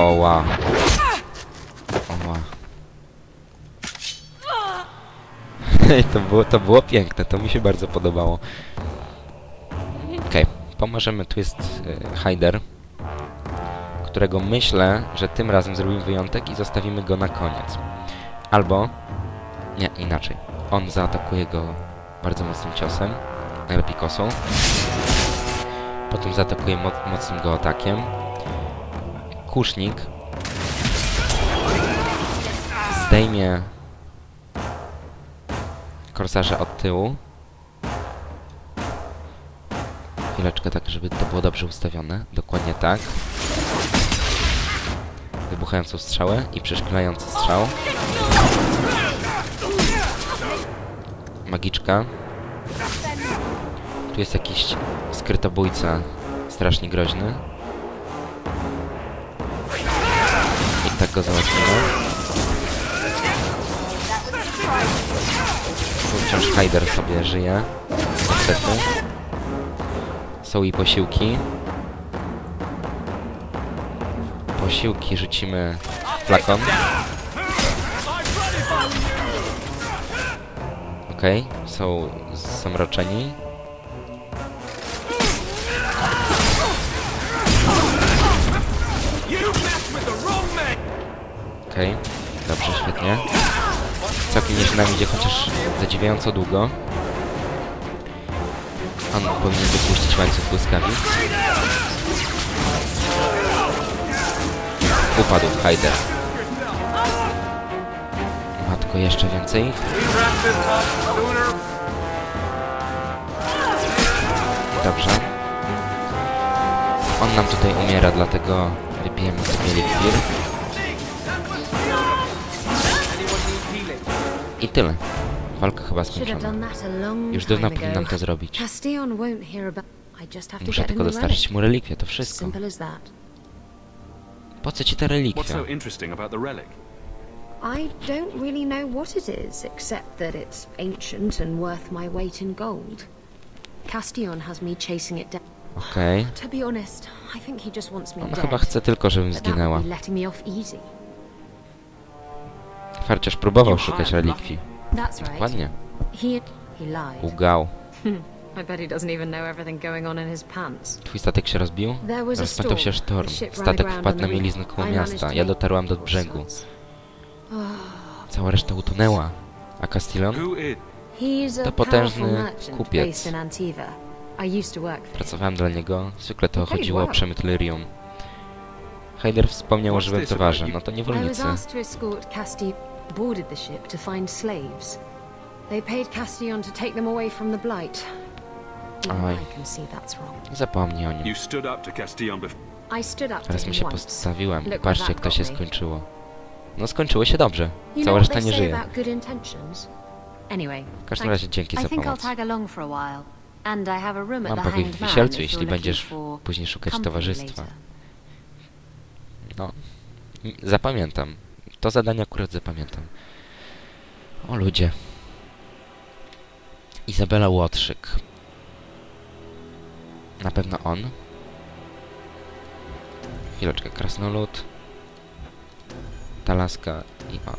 Oła. Oła. to było piękne, to mi się bardzo podobało. Okej, pomożemy, tu jest Hyder, którego myślę, że tym razem zrobimy wyjątek i zostawimy go na koniec. Albo, nie, inaczej. On zaatakuje go bardzo mocnym ciosem, najlepiej kosą. Potem zaatakuje mocnym go atakiem. Kusznik zdejmie korsarza od tyłu. Chwileczkę, tak żeby to było dobrze ustawione. Dokładnie tak. Wybuchającą strzałę i przeszklający strzał. Magiczka. Tu jest jakiś skrytobójca strasznie groźny. I tak go załatwimy. Tu wciąż Hyder sobie żyje. Niestety. Są i posiłki. Posiłki rzucimy w flakon. Okej, są zamroczeni. Okej, dobrze, świetnie. Całkiem nieźle nam idzie, chociaż zadziwiająco długo. On powinien wypuścić łańcuch błyskawic. Upadł Hyder. Matko, jeszcze więcej. Dobrze. On nam tutaj umiera, dlatego wypijemy sobie eliksir. I tyle. Walka chyba skończona. Już dawno powinnam to zrobić. Muszę tylko dostarczyć mu relikwię, to wszystko. Po co ci ta relikwia? I don't really know what it is, except that it's ancient and worth my weight in gold. Castillon has me chasing it down. Okej. To be honest, I think he just wants me On dead. chyba chce tylko, żebym But that zginęła. would be letting me off easy. Farciarz próbował szukać relikwii. That's right. Ładnie. He lied. Ugał. I bet he doesn't even know everything going on in his pants. Twój statek się rozbił? There was a Rozpętał się storm. sztorm. The ship ran Statek aground wpadł on na the reef. mieliznę koło I managed miasta. to Ja make dotarłam do both brzegu. sides. Cała reszta utonęła. A Castillon? He's a To powerful potężny merchant kupiec. based in Antiva. I used to work for him. Pracowałem dla niego. Zwykle to Okej, chodziło o wow. przemyt lyrium. Hyder wspomniał o żywym towarze. No to I was niewolnicy. asked to escort Castillon boarded the ship to find slaves. They paid Castillon to take them away from the Blight. Even Oj. I can see that's wrong. Zapomnij o nim. You stood up to Castillon before. I stood up to Teraz mi him się once. postawiłem. Look Patrzcie, where jak to that się got me. skończyło. No skończyło się dobrze. You know Cała what reszta they nie say żyje. about good intentions? Anyway, W każdym razie dzięki I za think I'll pomoc. tag along for a while. And I have a room at Mam the pokoik Hanged w Man Wisielcu, if jeśli you're looking będziesz for później szukać company towarzystwa. later. No. Zapamiętam. To zadanie akurat zapamiętam. O ludzie. Izabela Łotrzyk. Na pewno on. Chwileczkę, krasnolud. Talaska i on.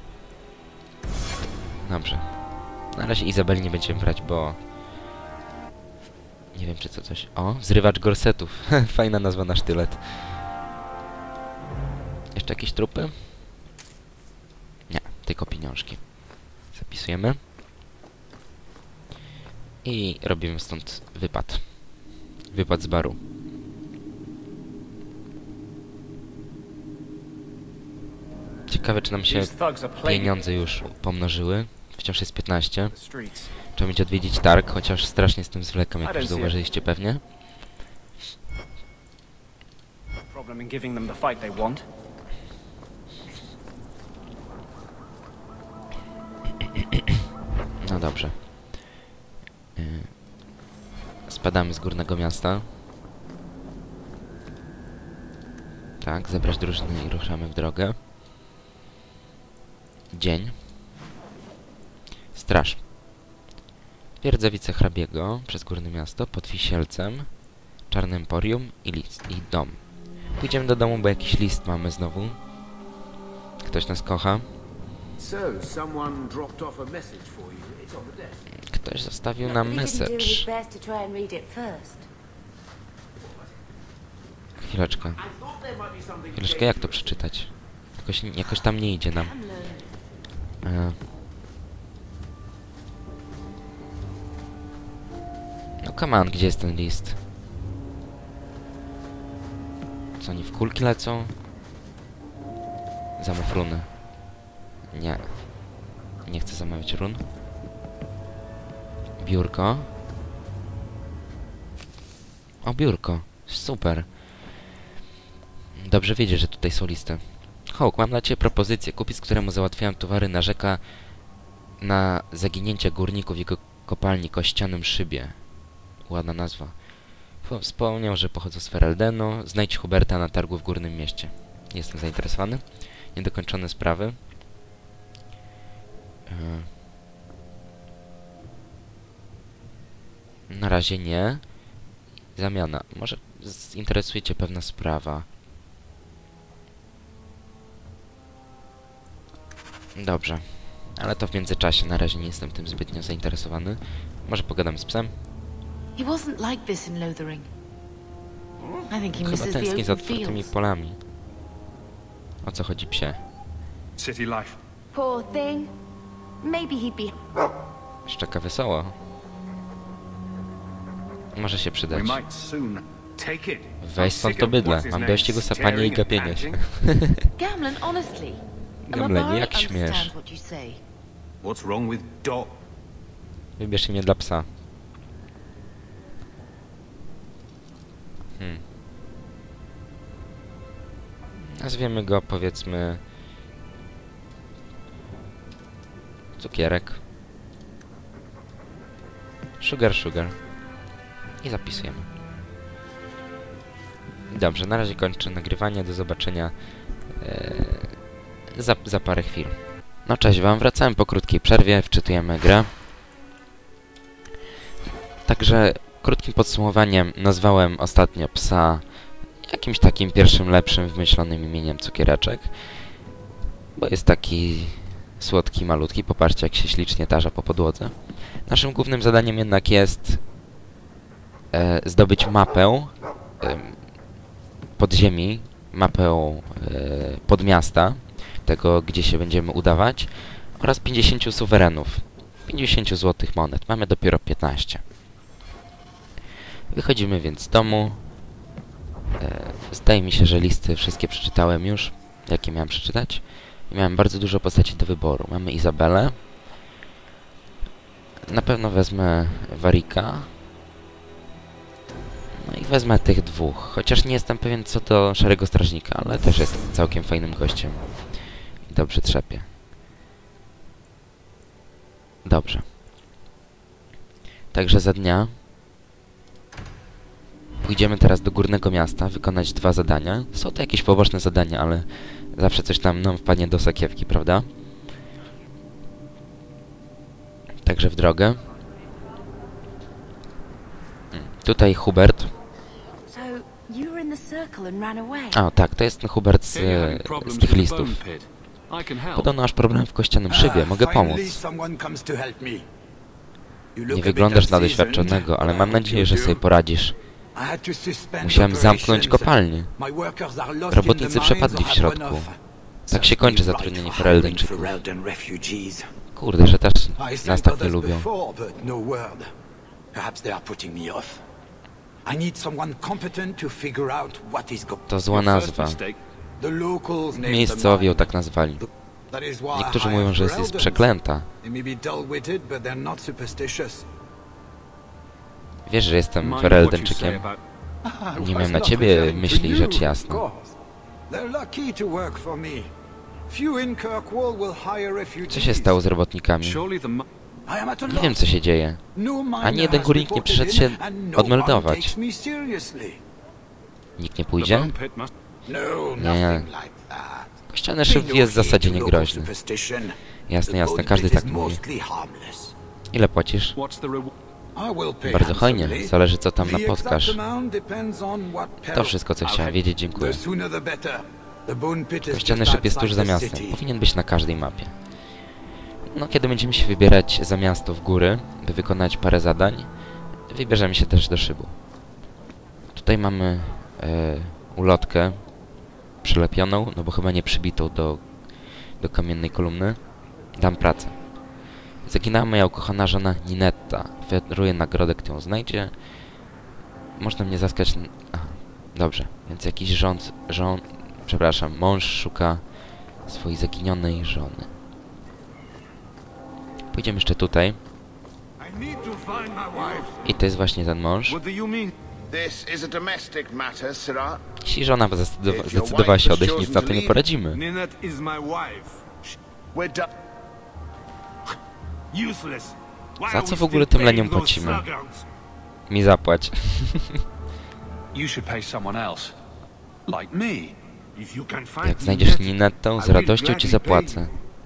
Dobrze. Na razie Izabeli nie będziemy brać, bo... Nie wiem, czy to coś... O, zrywacz gorsetów. Fajna nazwa na sztylet. Jeszcze jakieś trupy? Nie, tylko pieniążki. Zapisujemy. I robimy stąd wypad. Wypad z baru. Ciekawe, czy nam się pieniądze już pomnożyły. Wciąż jest 15. Trzeba będzie odwiedzić targ, chociaż strasznie z tym zwlekam, jak już zauważyliście pewnie. Problem in giving them the fight they want. No dobrze. Spadamy z górnego miasta. Tak, zebrać drużyny i ruszamy w drogę. Dzień. Straż. Twierdza wicehrabiego przez górne miasto pod Wisielcem, Czarnym Emporium i dom. Pójdziemy do domu, bo jakiś list mamy znowu. Ktoś nas kocha. Ktoś zostawił nam message. Chwileczkę. Chwileczkę, jak to przeczytać? Jakoś tam nie idzie nam. No come on, gdzie jest ten list? Co, oni w kulki lecą? Zamów runy. Nie. Nie chcę zamawiać run. Biurko. O, biurko. Super. Dobrze wiedzieć, że tutaj są listy. Hawk, mam dla ciebie propozycję. Kupiec, któremu załatwiałem towary, narzeka na zaginięcie górników w jego kopalni Kościanym Szybie. Ładna nazwa. Wspomniał, że pochodzą z Fereldenu. Znajdź Huberta na targu w Górnym Mieście. Jestem zainteresowany. Niedokończone sprawy. Na razie nie. Zamiana. Może zinteresuje cię pewna sprawa. Dobrze. Ale to w międzyczasie. Na razie nie jestem tym zbytnio zainteresowany. Może pogadam z psem? He wasn't like this in Lothering. I think he Chyba misses the tęskni za open otwartymi fields. polami. O co chodzi, psie? City life. Poor thing. Maybe he'd be... Szczeka wesoło. Może się We przydać. might soon take it. Weź stąd to bydle. Mam dość jego sapania i gapienia się. Gamlen, honestly. Gamlen, jak śmiesz? understands what you say. What's wrong with dog? Wybierz imię dla psa. Nazwiemy go, powiedzmy... Cukierek. Sugar. I zapisujemy. Dobrze, na razie kończę nagrywanie. Do zobaczenia za parę chwil. No cześć wam, wracałem po krótkiej przerwie, wczytujemy grę. Także krótkim podsumowaniem nazwałem ostatnio psa jakimś takim pierwszym, lepszym, wymyślonym imieniem Cukiereczek. Bo jest taki słodki, malutki. Popatrzcie, jak się ślicznie tarza po podłodze. Naszym głównym zadaniem jednak jest zdobyć mapę podziemi, mapę podmiasta, tego, gdzie się będziemy udawać, oraz 50 suwerenów. 50 złotych monet. Mamy dopiero 15. Wychodzimy więc z domu. Zdaje mi się, że listy wszystkie przeczytałem już, jakie miałem przeczytać. I miałem bardzo dużo postaci do wyboru. Mamy Izabelę. Na pewno wezmę Warika. No i wezmę tych dwóch. Chociaż nie jestem pewien co do Szarego Strażnika, ale też jest całkiem fajnym gościem. I dobrze trzepie. Dobrze. Także za dnia pójdziemy teraz do Górnego Miasta, wykonać 2 zadania. Są to jakieś poboczne zadania, ale zawsze coś tam nam wpadnie do sakiewki, prawda? Także w drogę. Tutaj Hubert. So, you were in the circle and ran away. A, tak, to jest ten Hubert z tych listów. Podobno masz problem w Kościanym Szybie, mogę pomóc. Nie wyglądasz na doświadczonego, ale mam nadzieję, że sobie poradzisz. Musiałem zamknąć kopalnię. Robotnicy przepadli w środku. Tak się kończy zatrudnienie Fereldenczyków. Kurde, że też nas tak nie lubią. To zła nazwa. Miejscowi ją tak nazwali. Niektórzy mówią, że jest przeklęta. Wiesz, że jestem Fereldenczykiem. Nie miałem na ciebie myśli, rzecz jasna. Co się stało z robotnikami? Nie wiem, co się dzieje. Ani jeden górnik nie przyszedł się odmeldować. Nikt nie pójdzie? Nie. Kościany szyb jest w zasadzie niegroźny. Jasne, jasne, każdy tak mówi. Ile płacisz? Bardzo hojnie, zależy co tam napotkasz. To wszystko, co chciałem wiedzieć, dziękuję. Kościany szyb jest tuż za miastem. Powinien być na każdej mapie. No, kiedy będziemy się wybierać za miasto w góry, by wykonać parę zadań, wybierzemy się też do szybu. Tutaj mamy ulotkę przylepioną, no bo chyba nie przybitą do kamiennej kolumny. Dam pracę. Zaginęła moja ukochana żona Ninetta. Oferuję nagrodę, kto ją znajdzie. Można mnie zaskać... Aha, dobrze. Więc jakiś mąż szuka swojej zaginionej żony. Pójdziemy jeszcze tutaj. I to jest właśnie ten mąż. Jeśli żona zdecydowała się odejść, nic na to nie poradzimy. Za co w ogóle tym leniom płacimy? Mi zapłać. Jak znajdziesz Ninettę, z radością ci zapłacę.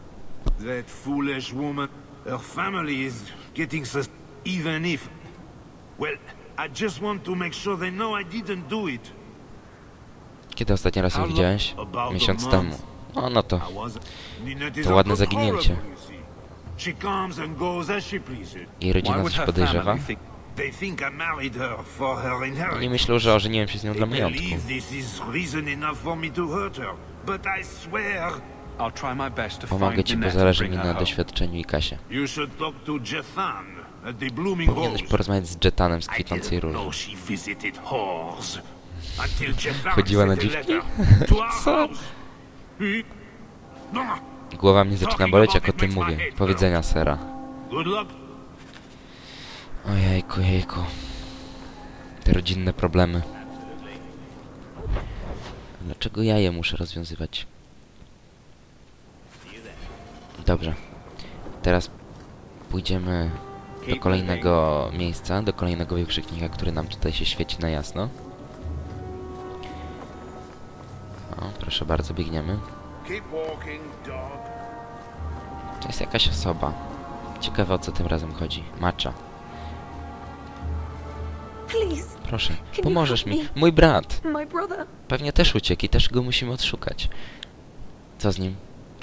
Kiedy ostatni raz ją widziałeś? Miesiąc temu. O, no to ładne zaginięcie. Jej rodzina coś podejrzewa? Oni myślą, że ożeniłem się z nią dla majątku. Pomogę ci, bo zależy mi na doświadczeniu i kasie. Powinieneś porozmawiać z Jetanem z kwitnącej róży. Chodziła na dziwki? Co? Głowa mnie zaczyna boleć, jak o tym mówię. Powiedzenia, sera. Ojejku, jejku. Te rodzinne problemy. Dlaczego ja je muszę rozwiązywać? Dobrze. Teraz pójdziemy do kolejnego miejsca, do kolejnego wykrzyknika, który nam tutaj się świeci na jasno. O, proszę bardzo, biegniemy. To jest jakaś osoba. Ciekawe, o co tym razem chodzi. Macza. Proszę, pomożesz mi. Mój brat. Pewnie też uciekł i też go musimy odszukać. Co z nim?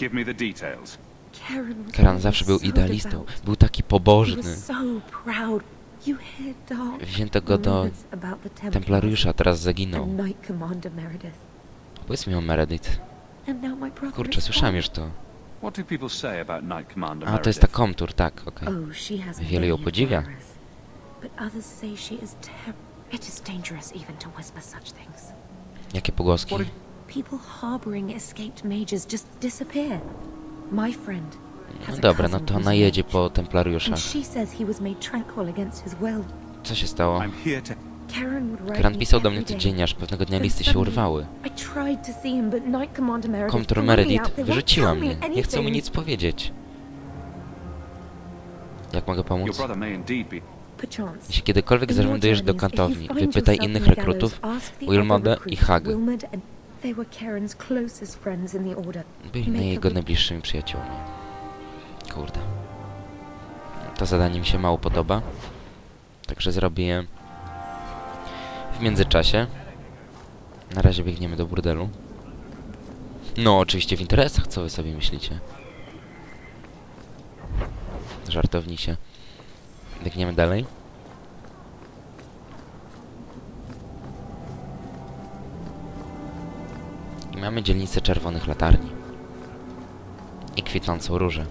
Karan zawsze był idealistą. Był taki pobożny. Wzięto go do Templariusza, a teraz zaginął. Powiedz mi o Meredith. Kurczę, słyszałem już to. A, to jest ta Komtur, tak, okej. Wiele ją podziwia. Jakie pogłoski? No dobra, no to ona jedzie po Templariusza. Co się stało? Karan pisał do mnie codziennie, aż pewnego dnia listy się urwały. Komtur Meredith wyrzuciła mnie. Nie chce mi nic powiedzieć. Jak mogę pomóc? Jeśli kiedykolwiek zażądujesz do kantowni, wypytaj innych rekrutów, Wilmodę i Hagę. Byli jego najbliższymi przyjaciółmi. Kurde. To zadanie mi się mało podoba. Także zrobię je w międzyczasie. Na razie biegniemy do burdelu. No, oczywiście w interesach, co wy sobie myślicie? Żartownicie. Biegniemy dalej. I mamy dzielnicę czerwonych latarni. I kwitnącą różę.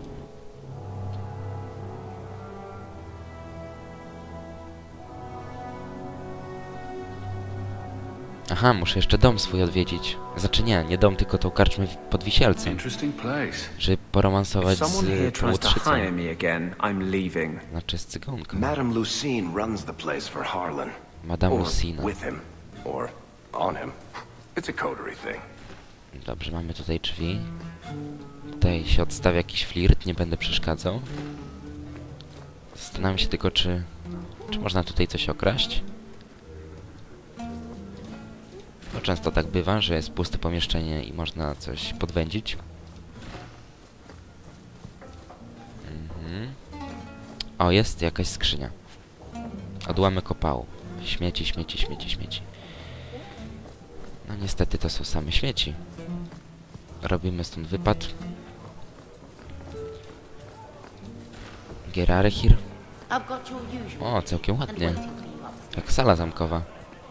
Aha, muszę jeszcze dom swój odwiedzić. Znaczy nie dom, tylko tą karczmę pod Wisielcem. Żeby poromansować z półłotrzycą. Znaczy z cygonką. Madame Lucine runs the place for Harlan. Madame Lucina. With him. Or on him. It's a coterie thing. Dobrze, mamy tutaj drzwi. Tutaj się odstawia jakiś flirt, nie będę przeszkadzał. Zastanawiam się tylko, czy można tutaj coś okraść. No, często tak bywa, że jest puste pomieszczenie i można coś podwędzić. O, jest jakaś skrzynia. Odłamek opału. Śmieci, śmieci, śmieci, śmieci. No niestety to są same śmieci. Robimy stąd wypad. Gerarechir. I've got your usual O, całkiem and ładnie. waiting for you upstairs. Jak sala zamkowa.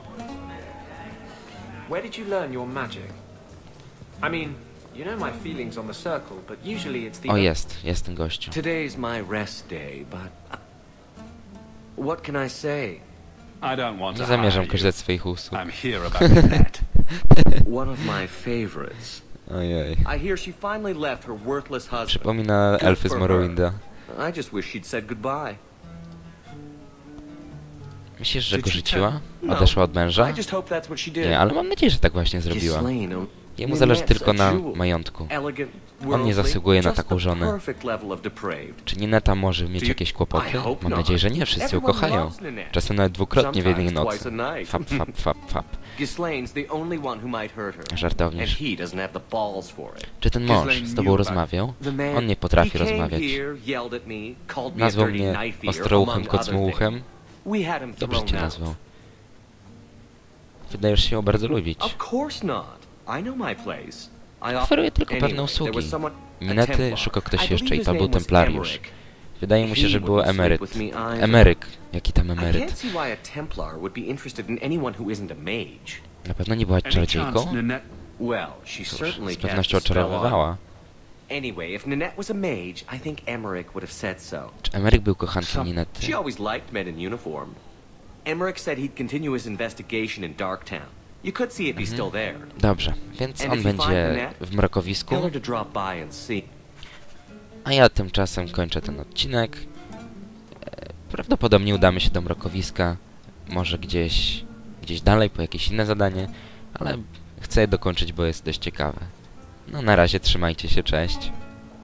Where did you learn your magic? I mean, you know my feelings on the circle, but usually it's the... O, jest ten gościu. Today's my rest day, but... what can I say? I don't want Nie to zamierzam hire you. korzystać z swoich usług. I'm here about Ninette. One of my favorites. Ojej. I hear she finally left her worthless husband. Przypomina elfy z Morrowinda. I just wish she'd said goodbye. Myślisz, że go Did she rzuciła? No. Odeszła od męża? I just hope that's what she did. Nie, ale mam nadzieję, że tak właśnie zrobiła. Ghislaine, Jemu zależy Ninette's tylko a na jewel. majątku. Elegant, On nie worldly, zasługuje na just taką the żonę. perfect level of depraved. Czy Nineta może mieć Do you- jakieś kłopoty? I hope Mam not. nadzieję, że nie. Wszyscy ją Everyone kochają. loves Ninette. Czasem nawet dwukrotnie w jednej Sometimes nocy. twice a night. Fap, fap, fap, fap. Ghislaine's the only one who might hurt her. And Żartownisz. he doesn't have the balls for it. Czy ten mąż Ghislaine z knew tobą about rozmawiał? The man, On nie potrafi he came rozmawiać. here, yelled at me, called me a Nazwał dirty mnie knife eater, ostrołuchem, among other kocmułuchem. things. We had him Dobrze thrown cię out. nazwał. Wydajesz się ją bardzo lubić. Of course not. I know my place. Oferuje tylko pewne Anyway, there usługi. was someone- a Ninety Templar. szukał ktoś I jeszcze i believe to his był name was templariusz. Emmerich. Wydaje mu się, że He był wouldn't sleep emeryt. with me either. Emeryk. Jaki tam I can't emeryt? see why a Templar would be interested in anyone who isn't a mage. Na pewno nie była Any chance czarodziejką? Ninette... Well, she Cóż, certainly z pewnością cast a spell on. oczarowywała. Anyway, if Ninette was a mage, I think Emmerich would have said so. Czy Emeryk był kochankiem Ninety? She always liked men in uniform. Emmerich said he'd continue his investigation in Darktown. You could see if he's still there. Dobrze, więc And on if you find będzie Ninette, w mrokowisku, Tell her to drop by and see. a ja tymczasem kończę ten odcinek. Prawdopodobnie udamy się do mrokowiska, może gdzieś dalej po jakieś inne zadanie, ale chcę je dokończyć, bo jest dość ciekawe. No na razie trzymajcie się, cześć.